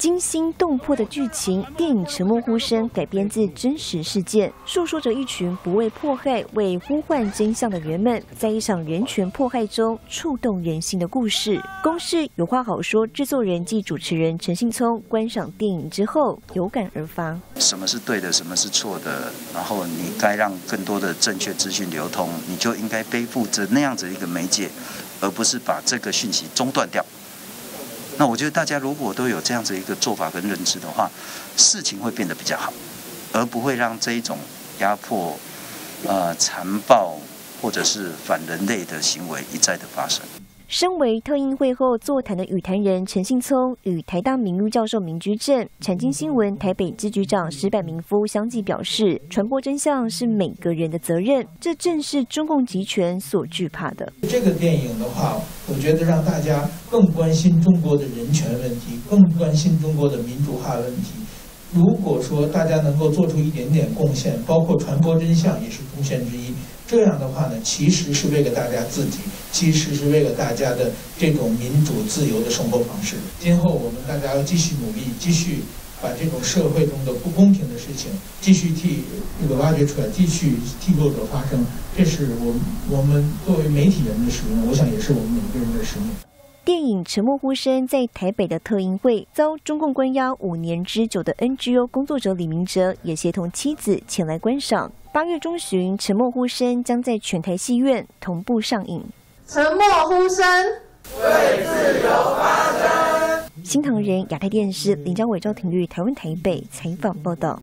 惊心动魄的剧情，电影《沉默呼声》改编自真实事件，诉说着一群不畏迫害、为呼唤真相的人们，在一场人权迫害中触动人心的故事。公视有话好说制作人暨主持人陈信聪观赏电影之后有感而发： 什么是对的，什么是错的，然后你该让更多的正确资讯流通，你就应该背负着那样子一个媒介，而不是把这个讯息中断掉。那我觉得大家如果都有这样子一个做法跟认知的话，事情会变得比较好，而不会让这一种压迫、残暴或者是反人类的行为一再的发生。 身为特映会后座谈的语坛人陈信聪与台大名誉教授明居正、产经新闻台北支局长石柏明夫相继表示，传播真相是每个人的责任，这正是中共集权所惧怕的。 这个电影的话，我觉得让大家更关心中国的人权问题，更关心中国的民主化问题。如果说大家能够做出一点点贡献，包括传播真相也是贡献之一。这样的话呢，其实是为了大家自己，其实是为了大家的这种民主自由的生活方式。今后我们大家要继续努力，继续把这种社会中的不公平的事情继续挖掘出来，继续替弱者发声。这是我们作为媒体人的使命，我想也是我们每个人的使命。 电影《沉默呼声》在台北的特映会遭中共关押5年之久的 NGO 工作者李明哲也协同妻子前来观赏。8月中旬，《沉默呼声》将在全台戏院同步上映。 沉默呼声， 为自由发声。 新唐人亚太电视林昭伟、赵廷玉台湾台北采访报道。